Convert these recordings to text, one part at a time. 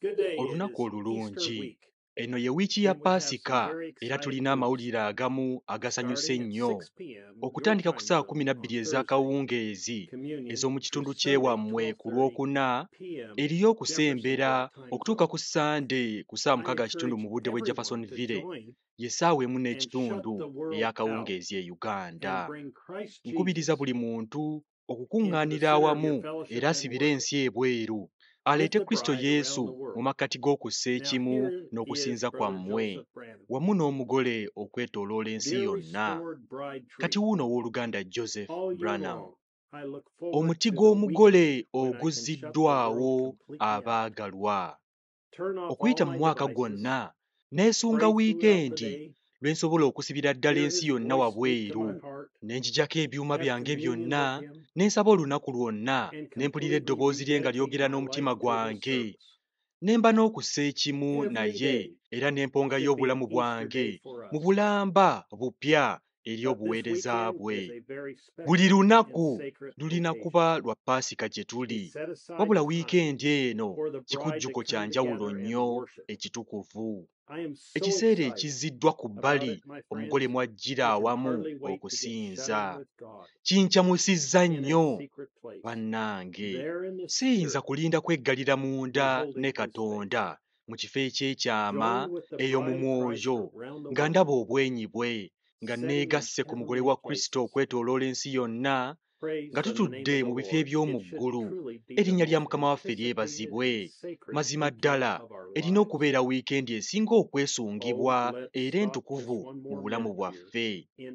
Olunaku olulungi. Eno ye wiiki ya Paasika era tulina amawulire agamu agasanyusa ennyo. Okutandika ku saa 12 ez'akawungeezi ez'omu kitundu ky'ewammwe ku Lwokuna, eriyo okusembera okutuuka ku Sande ku saa 6 mu budde bw'e Jeffersonville, ye ssaawa emu n'ekitundu ey'akawungeezi e Uganda. Nkubiriza buli muntu okukuŋŋaanira awamu era asibire ensi ebweru. Aleete Kristo Yesu mu makkati g'okussa ekimu n'okusinza kwammwe, wamu n'omugole okwetooloola ensi yonna. Kati wuuno w'Oluganda Joseph Branham. Omuti gw'omugole oguzziddwawo abaagalwa. Okuyita mu mwaka gwonna neesunga wiikendi lwe nsobola okusibira ddala ensi yonna wabweru, ne njijjako ebyuma byange byonna, ne nsaba olunaku lwonna, ne mpulira eddoboozi lye nga lyogera n'omutima gwange, ne mba n'okussa ekimu naye era ne mpongayo obulamu bwange mu bulamba bupya eri obuweereza bwe. Buli lunaku lulina kuba lwa Paasika gye tuli, wabula wiikendi eno kikujjuko kya njawulo nnyo ekitukuvu. Ekiseera ekizziddwa ku bbali omugole mw'ajjira awamu okusinza. Kinkyamusizza nnyo bannange. Siyinza kulinda kweggalira munda ne Katonda mu kifo eky'ekyama eyo mu mwoyo nga ndaba obwenyi bwe, nga neegasse ku mugole wa Kristo okwetooloola ensi yonna, nga tutudde mu bifo eby'omu ggulu. Erinnya lya Mukama waffe lyebazibwe. Mazima ddala erina okubeera wiikendi esinga okwesungibwa era entukuvu mu bulamu bwaffe.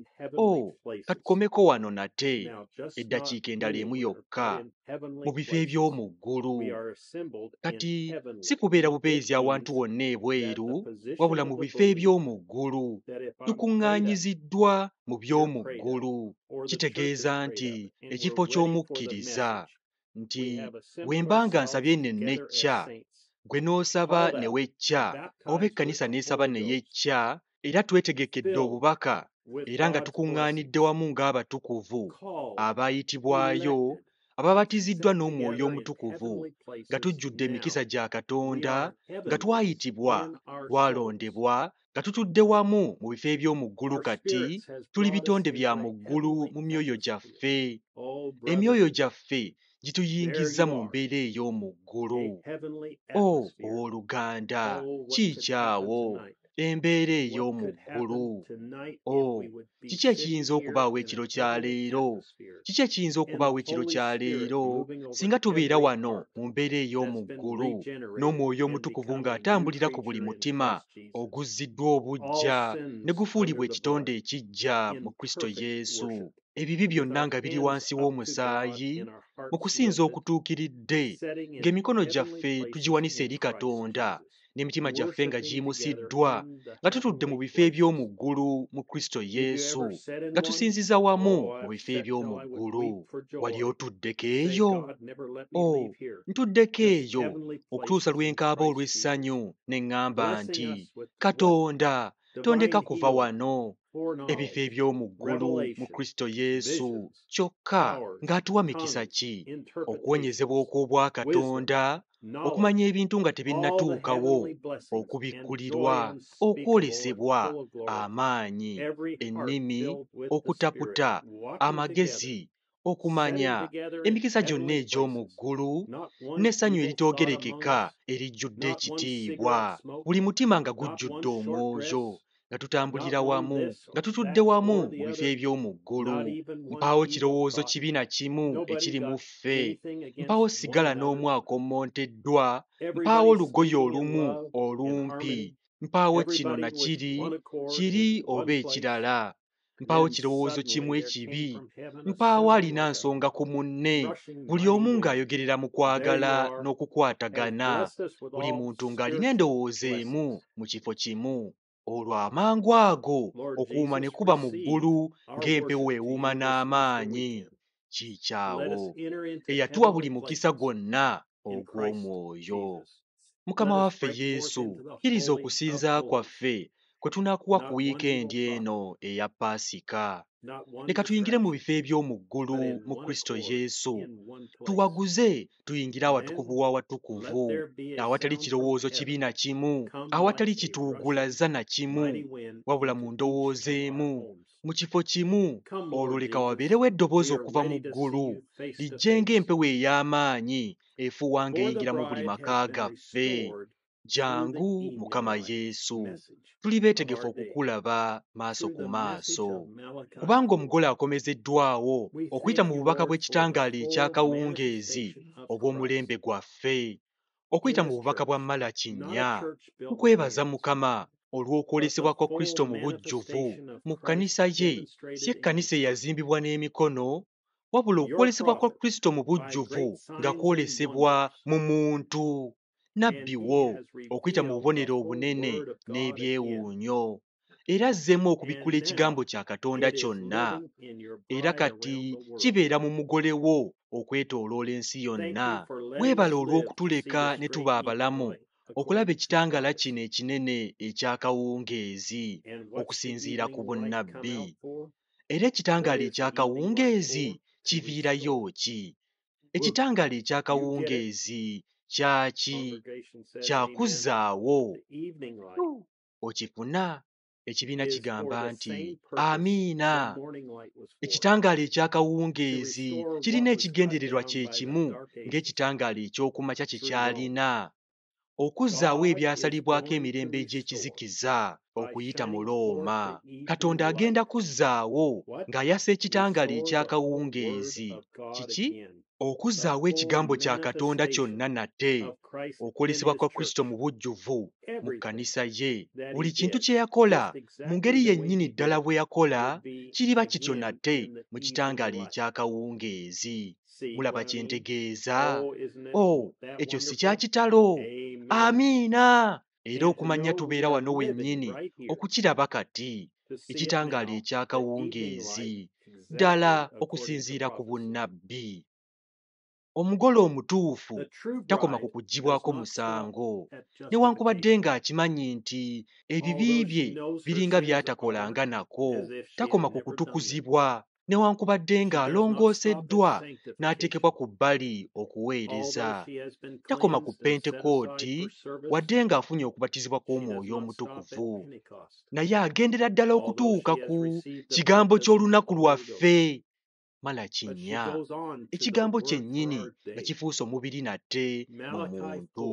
Katukomeko wano nate eddakiika endala emu yokka mu bifo eby'omu ggulu. Kati si kubeera bupeezi awantu wonna ebweru, wabula mu bifo eby'omu ggulu. Tukuŋŋaanyiziddwa mu by'omu ggulu. Kitegeeza nti ekifo ky'omukkiriza, nti bwe mba nga nsabye nnecca, gwe n'osaba ne wecca, oba ekkanisa n'esaba ne yecca, era twetegekedde obubaka, era nga tukuŋŋaanidde wamu ng'abatukuvu abaayitibwayo, ababatiziddwa n'Omwoyo Omutukuvu, nga tujjudde emikisa gya Katonda, nga twayitibwa, twalondebwa, nga tutudde wamu mu bifo eby'omu ggulu. Kati tuli bitonde bya mu ggulu mu myoyo gyaffe. Emyoyo gyaffe gituyingizza mu mbeera ey'omu ggulu. Owooluganda, kiikyawo embeera ey'omu ggulu. Kiki ekiyinza okubaawo ekiro kya leero? Kiki ekiyinza okubaawo ekiro kya leero singa tubeera wano mu mbeera ey'omu ggulu n'Omwoyo Omutukuvu ng'atambulira ku buli mutima oguzziddwa obuggya ne gufuulibwa ekitonde ekiggya mu Kristo Yesu. Ebibi byonna nga biri wansi w'omusaayi, mu kusinza okutuukiridde, ng'emikono gyaffe tugiwanise eri Katonda, n'emitima gyaffe nga giyimusiddwa, nga tutudde mu bifo eby'omu ggulu mu Kristo Yesu, nga tusinziza wamu mu bifo eby'omu ggulu. Wali otuddeko eyo? Ntuddeko eyo okutuusa lwe nkaaba olw'essanyu ne ŋŋamba nti, Katonda, tondeka kuva wano. Ebifo eby'omu ggulu mu Kristo Yesu kyokka ng'atuwa mikisa ki? Okuwonyezebwa okw'obwa Katonda, okumanya ebintu nga tebinnatuukawo, okubikkulirwa, okwolesebwa, amaanyi, ennimi, okutaputa, amagezi, okumanya, emikisa gyonna egy'omu ggulu, n'essanyu eritoogerekeka erijjudde ekitiibwa, buli mutima nga gujjudde omwoyo, nga tutambulira wamu, nga tutudde wamu mu bifo eby'omu ggulu. Mpaawo kirowoozo kibi na kimu ekiri mu ffe, mpaawo sigala n'omu akommonteddwa, mpaawo lugoye olumu olumpi, mpaawo kino na kiri oba ekirala, mpaawo kirowoozo kimu ekibi, mpaawo alina nsonga ku munne, buli omu ng'ayogerera mu kwagala n'okukwatagana, buli muntu ng'alina endowooza emu mu kifo kimu. Olwo amangu ago okuwuuma ne kuba mu ggulu ng'empewo ewuuma n'amaanyi. Kiikyawo eyatuwa buli mukisa gwonna ogw'omwoyo. Mukama waffe Yesu, kkiriza okusinza kwaffe kwe tunaakuwa ku wiikendi eno eya Paasika. Leka tuyingire mu bifo eby'omu ggulu mu Kristo Yesu. Tuwaguze tuyingire awatukuvu w'awatukuvu, awatali kirowoozo kibi na kimu, awatali kituugulaza na kimu, wabula mu ndowooza emu, mu kifo kimu. Olwo leka wabeerewo eddoboozi okuva mu ggulu lijje ng'empewo ey'amaanyi efuuwa ng'eyingira mu buli maka gaffe. Jangu Mukama Yesu, tuli beetegefu okukulaba maaso ku maaso, kubanga omugole akomezeddwawo okuyita mu bubaka bw'ekitangaala eky'akawungeezi obw'omulembe gwaffe, okuyita mu bubaka bwa Malaki 4. Tukwebaza Mukama olw'okwolesebwa kwa Kristo mu bujjuvu mu kkanisa ye, si ekkanisa eyazimbibwa n'emikono, wabula okwolesebwa kwa Kristo mu bujjuvu nga kwolesebwa mu muntu, nabbi wo, okuyita mu bubonero obunene n'ebyewuunyo, era azzeemu okubikkula ekigambo kya Katonda kyonna, era kati kibeera mu mugole wo okwetooloola ensi yonna. Weebala olw'okutuleka ne tuba abalamu okulaba ekitangaala kino ekinene eky'akawungeezi okusinziira ku bunnabbi. Era ekitangaala eky'akawungeezi kiviirayo ki? Ekitangaala eky'akawungeezi kyaki? Kyakuzzaawo. Okifuna? Ekibiina kigamba nti amiina. Ekitangaala eky'akawungeezi kirina ekigendererwa kye kimu ng'ekitangaala eky'okumakya kye kyalina, okuzzaawo ebyasalibwako emirembe egy'ekizikiza okuyita mu Looma. Katonda agenda kuzzaawo ng'ayasa ekitangaala eky'akawungeezi. Kiki? Okuzzaawo ekigambo kya Katonda kyonna nate, okwolesebwa kwa Kristo mu bujjuvu mu kkanisa ye. Buli kintu kye yakola mu ngeri yennyini ddala bwe yakola kiriba kityo nate mu kitangaala eky'akawungeezi. Mulaba kye ntegeeza? Ekyo si kya kitalo. Amiina. Era okumanya tubeera wano wennyini okukiraba kati, ekitangaala eky'akawungeezi ddala okusinziira ku bunnabbi. Omugole omutuufu takoma ku kuggyibwako musango, newankubadde ng'akimanyi nti ebibi bye biringa by'atakolanga nako. Takoma ku kutukuzibwa, newankubadde ng'alongooseddwa n'ateekebwa ku bbali okuweereza. Takoma ku Pentekooti wadde ng'afunye okubatizibwa kw'Omwoyo Omutukuvu, naye agendera ddala okutuuka ku kigambo ky'olunaku lwaffe. Malaki 4, ekigambo kyennyini nga kifuuse omubiri nate mu muntu.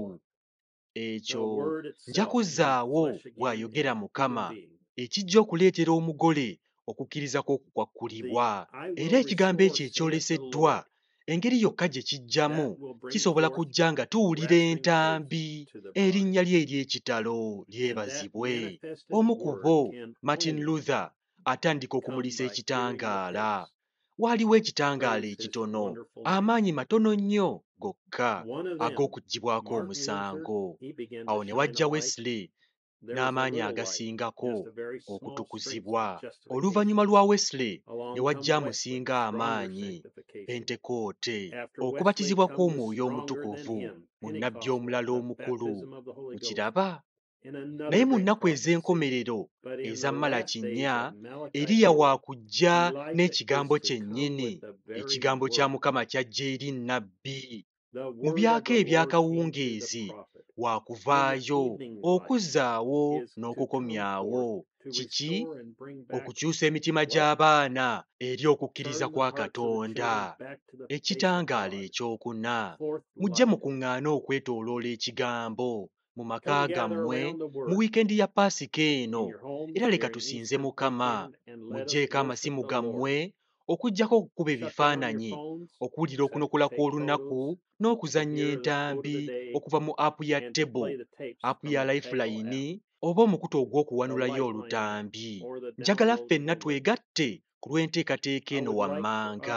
Ekyo nja kuzzaawo bw'ayogera Mukama ekijja okuleetera omugole okukkiriza kw'okukwakkulibwa, era ekigambo ekyo ekyoleseddwa engeri yokka gye kijjamu kisobola kujja nga tuwulira entambi. Erinnya lye ery'ekitalo lyebazibwe. Omu ku bo, Martin Luther, atandika okumulisa ekitangaala. Waaliwo ekitangaala ekitono, amaanyi matono nnyo gokka ag'okuggyibwako omusango. Awo ne wajja Wesley n'amaanyi agasingako okutukuzibwa. Oluvannyuma lwa Wesley ne wajja amusinga amaanyi, Pentekoote, okubatizibwa kw'Omwoyo Omutukuvu mu nnabbi omulala omukulu. Mukiraba? Naye mu nnaku ez'enkomerero eza Malaki 4, Eriya waakujja n'ekigambo kyennyini. Ekigambo kya Mukama kyajja eri nnabbi. Mu byaka eby'akawungeezi waakuvaayo okuzzaawo n'okukomyawo. Kiki? Okukyusa emitima gy'abaana eri okukkiriza kwa Katonda. Ekitangaala ekyokuna. Mujje mukuŋŋaane okwetooloola ekigambo mu maka gammwe mu wiikendi ya Paasika eno, era leka tusinze Mukama. Muggyeeko amasimu gammwe okuggyako okukuba ebifaananyi, okuwulira okunokola kw'olunaku n'okuzannya entambi okuva mu apu ya Table, apu ya Lifeline oba omukutu ogw'okuwanulayo olutambi. Njagala ffenna twegatte ku lw'enteekateeka eno wammanga.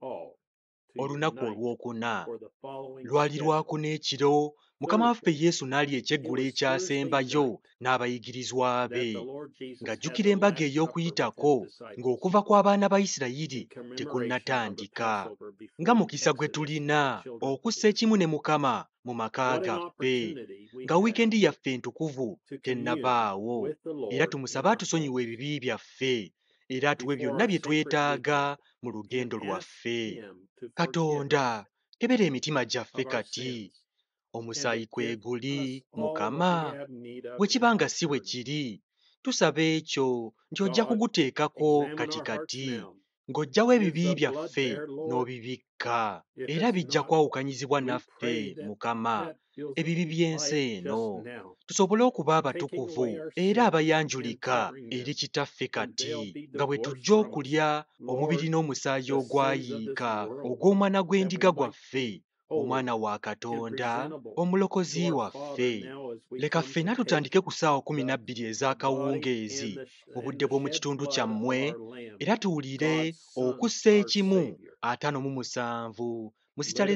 Olunaku olwokuna lwali lwakuna ekiro, Mukama waffe Yesu n'alya ekyeggulo ekyasembayo n'abayigirizwa be, ng'ajjukira embaga ey'Okuyitako ng'okuva kw'abaana ba Isirayiri tekunnatandika. Nga mukisa gwe tulina okussa ekimu ne Mukama mu maka gaffe nga wiikendi yaffe entukuvu tennabaawo, era tumusabe atusonyiwe ebibi byaffe era atuwe byonna bye twetaaga mu lugendo lwaffe. Katonda, kebera emitima gyaffe kati. Omusaayi kwe guli, Mukama. Bwe kiba nga si bwe kiri, tusaba ekyo nti ojja kuguteekako katikati, ng'oggyawo ebibi byaffe n'obibikka, era bijja kwawukanyizibwa naffe, Mukama, ebibi by'ensi eno, tusobole okuba abatukuvu era abayanjulika eri Kitaffe kati, nga bwe tujja okulya omubiri n'omusaayi ogwayiika ogw'omwana gw'endiga gwaffe, omwana wa Katonda, omulokozi waffe. Leka ffenna tutandike ku ssaawa 12 ez'akawungeezi mu budde bw'omu kitundu kyammwe, era tuwulire okussa ekimu 57 mu sitale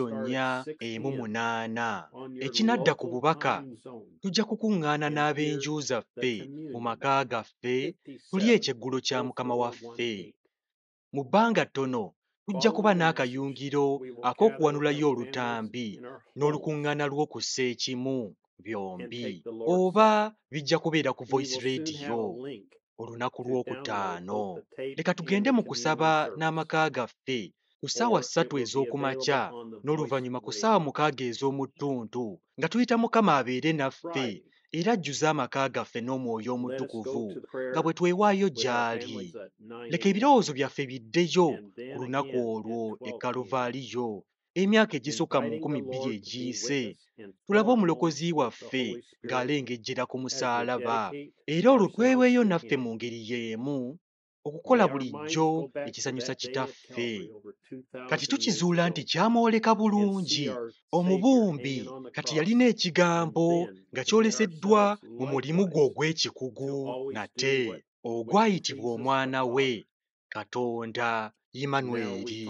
0418. Ekinadda ku bubaka, tujja kukuŋŋaana n'ab'enju zaffe mu maka gaffe tulye ekyeggulo kya Mukama waffe. Mu bbanga ttono tujja kuba n'akayungiro ak'okuwanulayo olutambi n'olukuŋŋaana lw'okussa ekimu byombi, oba bijja kubeera ku Voice Radio olunaku lw'okutaano. Leka tugende mu kusaba n'amaka gaffe ku ssaawa 3 ez'oku makya n'oluvannyuma ku ssaawa 6 ez'omu ttuntu, nga tuyita Mukama abeere naffe era ajjuze amaka gaffe n'Omwoyo Omutukuvu nga bwe twewaayo gy'ali. Leka ebirowoozo byaffe biddeyo ku lunaku olwo e Kaluvaaliyo, emyaka egisukka mu 2000 egiyise, tulabe omulokozi waffe ng'alengejjera ku musaalaba, era olwo tweweeyo naffe mu ngeri y'emu okukola bulijjo ekisanyusa Kitaffe. Kati tukizuula nti kyamwoleka bulungi, omubumbi kati yalina ekigambo nga kyoleseddwa mu mulimu gwe ogw'ekikugu nate ogwayitibwa omwana we, Katonda Immanweri.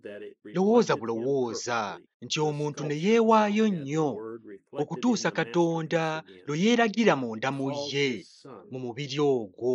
Lowooza bulowooza nti omuntu ne yeewaayo nnyo okutuusa Katonda lwe yeeragira munda mu ye mu mubiri ogwo,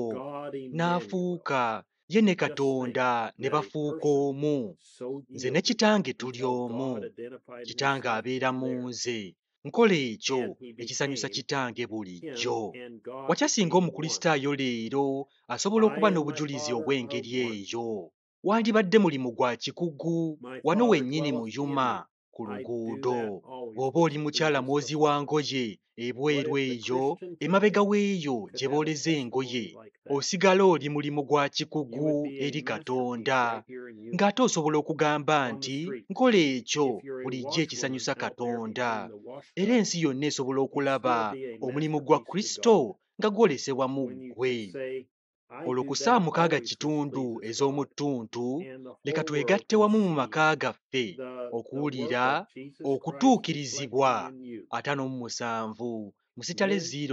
n'afuuka ye ne Katonda ne bafuuka omu. Nze ne Kitange tuli omu, Kitange abeera mu nze, nkola ekyo ekisanyusa Kitange bulijjo. Watya singa Omukristaayo leero asobola okuba n'obujulizi obw'engeri eyo? Wandibadde mulimu gwa kikugu wano wennyini mu Yuma ku luguudo. Bw'oba oli mukyala mwozi wa ngoye ebweru eyo, emabega w'eyo gye booleza engoye, osigala oli mulimu gwa kikugu eri Katonda, ng'ate osobola okugamba nti nkola ekyo bulijjo ekisanyusa Katonda, era ensi yonna esobola okulaba omulimu gwa Kristo nga gwolesebwa mu ggwe. Olwo ku ssaawa 6 ez'omu ttuntu, leka twegatte wamu mu maka gaffe okuwulira okutuukirizibwa 57 mu sitale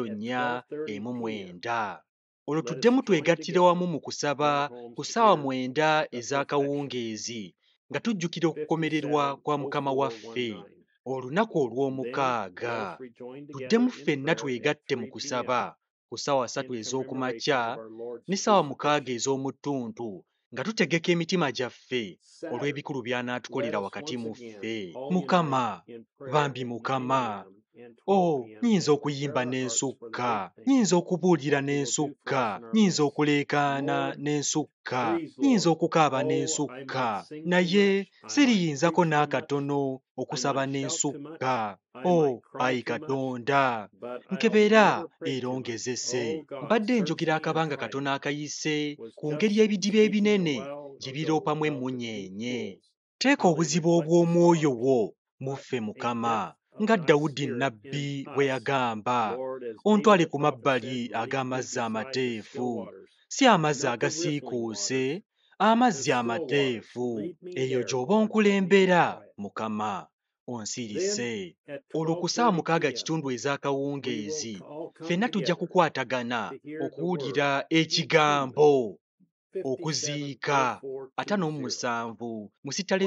0419. Olwo tuddemu twegattire wamu mu kusaba ku ssaawa 9 ez'akawungeezi nga tujjukira okukomererwa kwa Mukama waffe, olunaku olw'omukaaga. Tuddemu ffenna twegatte mu kusaba ku ssaawa 3 ez'oku makya ne ssaawa 6 ez'omu ttuntu nga tutegeka emitima gyaffe olw'ebikulu by'anaatukolera wakati mu ffe. Mukama, bambi Mukama, nnyinza okuyimba n'ensukka, nnyinza okubuulira n'ensukka, nnyinza okuleekaana n'ensukka, nnyinza okukaaba n'ensukka, naye siriyinzako n'akatono okusaba n'ensukka. Ayi Katonda, nkebera era ongezese. Mbadde njogera akabanga katono akayise ku ngeri ebidiba ebinene gye biroopamu emmunyeenye. Teeka obuzibu obw'omwoyo wo mu ffe, Mukama, nga Dawudi nnabbi bwe yagamba, ontwale ku mabbali ag'amazzi amateefu, si amazzi agasiikuuse, amazzi amateefu. Eyo gy'oba onkulembera, Mukama, onsirise. Olwo ku ssaawa 6 ez'akawungeezi ffenna tujja kukwatagana okuwulira ekigambo okuziika 57 mu sitale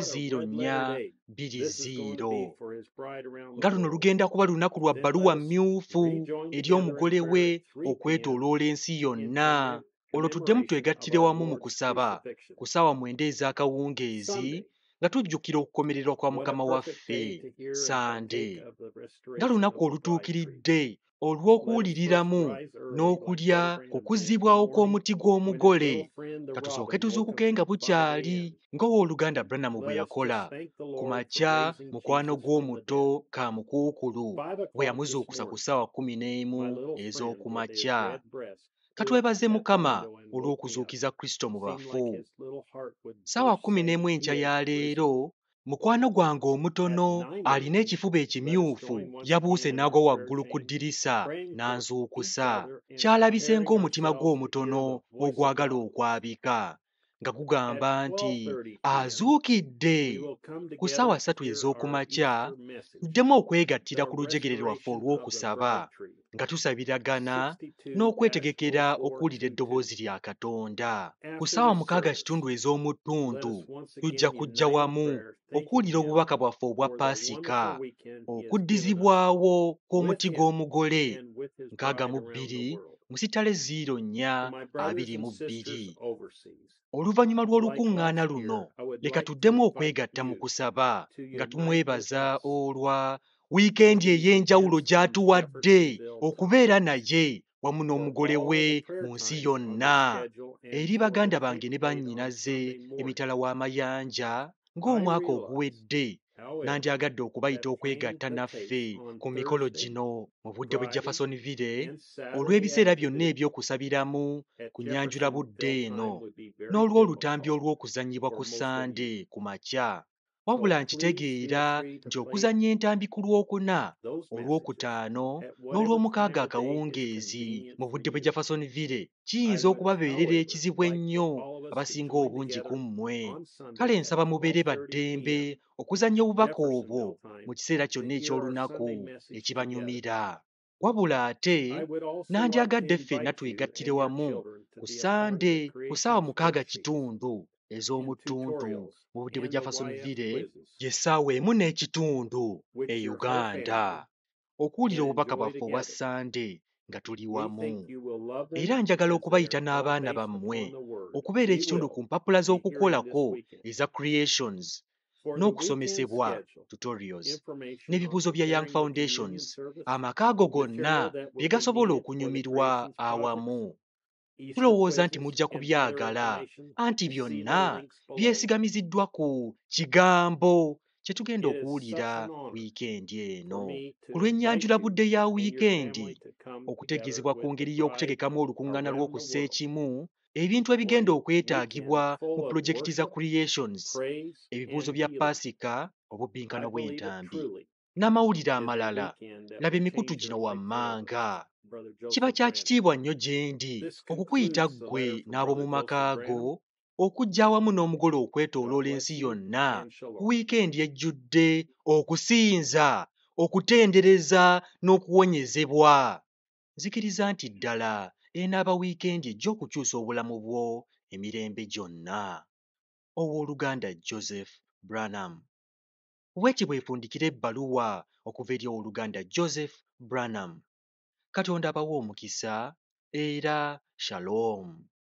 0420. Nga luno lugenda kuba lunaku lwa bbaluwa mmyufu eri omugole we okwetooloola ensi yonna. Olwo tuddemu twegattire wamu mu kusaba ku ssaawa 9 ez'akawungeezi nga tujjukira okukomererwa kwa Mukama waffe Sande, nga lunaku olutuukiridde olw'okuwuliriramu n'okulya ku kuzzibwawo kw'omuti gw'omugole. Ka tusooke tuzuukuke nga bukyali ng'owooluganda Branham bwe yakola ku makya mukwano gw'omuto Kaamukuukulu bwe yamuzuukusa ku ssaawa 11 ez'oku makya. Ka twebaze Mukama olw'okuzuukiza Kristo mu bafu. Ssaawa 11 enkya ya leero, mukwano gwange omutono alina ekifuba ekimyufu yabuuse n'agwa waggulu ku ddirisa n'anzuukusa. Kyalabise ng'omutima gwe omutono ogwagala okwabika nga gugamba nti azuukidde. Ku ssaawa 3 ez'oku makya tuddemu okwegattira ku lujegere lwaffe olw'okusaba nga tusabiragana n'okwetegekera okuwulira eddoboozi lya Katonda. Ku ssaawa 6 ez'omu ttuntu tujja kujja wamu okuwulira obubaka bwaffe obwa Paasika, okuddizibwawo kw'omuti gw'omugole 62 mu sitale 0422. Oluvannyuma lw'olukuŋŋaana luno leka tuddemu okwegatta mu kusaba nga tumwebaza olwa wiikendi ey'enjawulo gy'atuwadde okubeera naye wamu n'omugole we mu nsi yonna. Eri baganda bange ne bannyinaze emitala w'amayanja ng'omwaka oguwedde, nandyagadde okubayita okwegatta naffe ku mikolo gino mu budde bw'e Jeffersonville olw'ebiseera byonna eby'okusabiramu ku nnyanjula budde eno n'olw'olutambi olw'okuzannyibwa ku Sande ku makya. Wabula nkitegeera nti okuzannya entambi ku Lwokuna, Olwokutaano n'Olwomukaaga akawungeezi mu budde bw'e Jeffersonville kiyinza okubabeerera ekizibu ennyo abasinga obungi ku mmwe. Kale nsaba mubeere ba ddembe okuzannya obubaka obwo mu kiseera kyonna eky'olunaku ekibanyumira. Wabula ate nandyagadde ffenna twegattire wamu ku Sande ku ssaawa 6:30 ez'omu ttuntu mu budde bw'e Jeffersonville gye ssaawa 1:30 e Uganda, okuwulira obubaka bwaffe obwa Sande nga tuli wamu. Era njagala okubayita n'abaana bammwe okubeera ekitundu ku mpapula z'okukolako eza Creations n'okusomesebwa tutorials n'ebibuuzo bya Young Foundations, amaka ago gonna bye gasobola okunyumirwa awamu. Tulowooza nti mujja kubyagala, anti byonna byesigamiziddwa ku kigambo kye tugenda okuwulira wiikendi eno. Ku lw'ennyanjula budde ya wiikendi, okutegeezebwa ku ngeri y'okutegekamu olukuŋŋaana lw'okussa ekimu ebintu ebigenda okwetaagibwa mu pulojekiti za Creations, ebibuuzo bya Paasika, obubbinkano bw'entambi n'amawulire amalala. Laba emikutu gino wammanga. Kiba kya kitiibwa nnyo gye ndi okukuyita ggwe n'ab'omu maka go okujja awamu n'omugole okwetooloola ensi yonna ku wiikendi ejjudde okusinza, okutendereza n'okuwonyezebwa. Nzikiriza nti ddala enaaba wiikendi ejja okukyusa obulamu bwo emirembe gyonna. Owooluganda Joseph Branham. Bw'eki bw'efundikira ebbaluwa okuva eri owooluganda Joseph Branham. Katonda abawe omukisa era shalom.